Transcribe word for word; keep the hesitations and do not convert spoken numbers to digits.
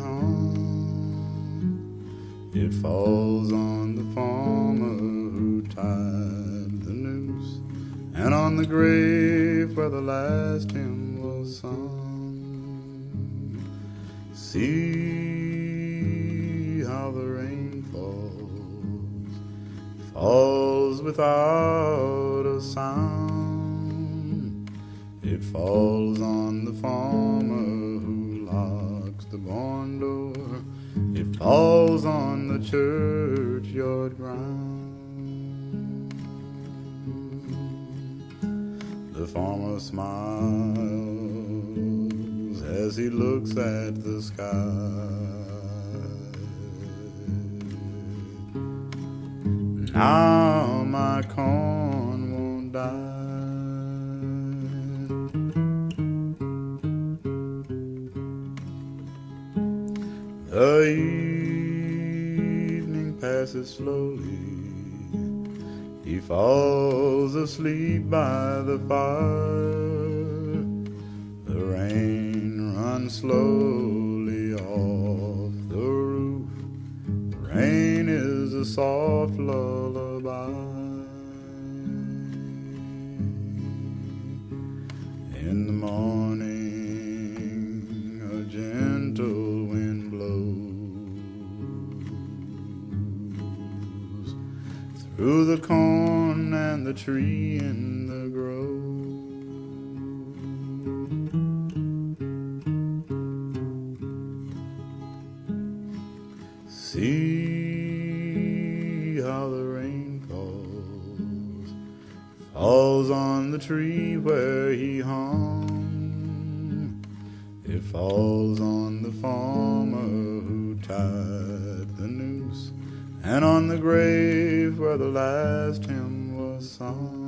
hung. It falls on the farmer who tied the noose, and on the grave where the last hymn was sung. See how the rain falls, falls without a sound. It falls on the farmer who locks the barn door. It falls on the churchyard ground. The farmer smiles as he looks at the sky. Now my corn won't die. The evening passes slowly. He falls asleep by the fire. The rain runs slowly off the roof. The rain is a soft lullaby. In the morning, a gentle wind blows through the corn and the tree in the grove. See how the rain falls, falls on the tree where he hung. It falls on the farmer who tied the noose, and on the grave where the last hymn was sung.